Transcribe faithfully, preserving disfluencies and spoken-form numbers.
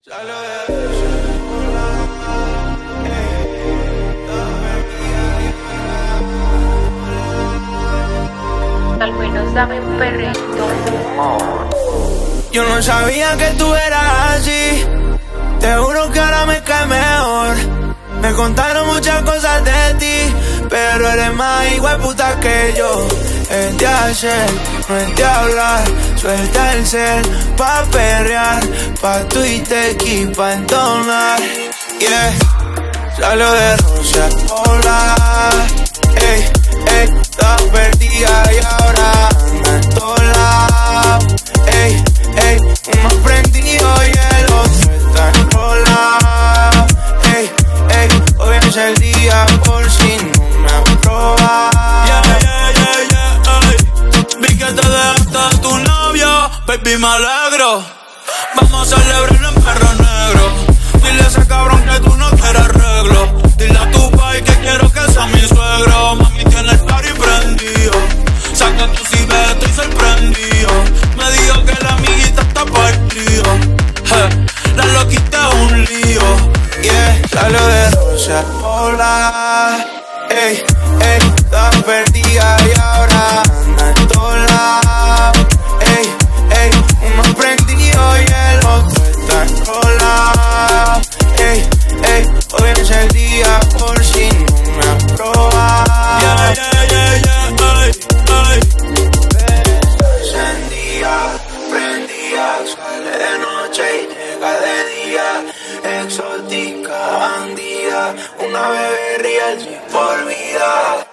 Al menos dame un perrito. Yo no sabía que tú eras así. Te juro que ahora me cae mejor. Me contaron muchas cosas de ti, pero eres más igual puta que yo. Es de hacer, no es de hablar. Suelta el cel pa' perrear, pa' Twitter y pa' entonar. Yeah, salió de Rusia, hola. Ey, ey, estaba perdida y ahora anda en todos lados. Ey, ey, uno prendido y el otro está enrolado. Ey, ey, hoy es el día por si no me aprobas. Yeah, yeah, yeah, yeah, ey. Vi que te dejaste de tu novio, baby, me alegro. Vamos a celebrarlo en perro negro. Dile a ese cabrón que tú no quieres arreglo. Dile a tu pai que quiero que sea mi suegro. Mami tiene el party prendido. Saca tu ciber, estoy sorprendido. Me dijo que la amiguita está partido. Hey, la loquita es un lío. Yeah, salió de Rusia, hola. Ey, ey, estaba perdida y ahora anda en todos lados. Ey, ey, uno prendido y el otro está enrolado. Ey, ey, hoy es el día por si no me aprobas. Yeah, yeah, yeah, yeah, ey, ey. Encendida, prendida, sale de noche y llega de día. Exótica, bandida, una bebé real por vida.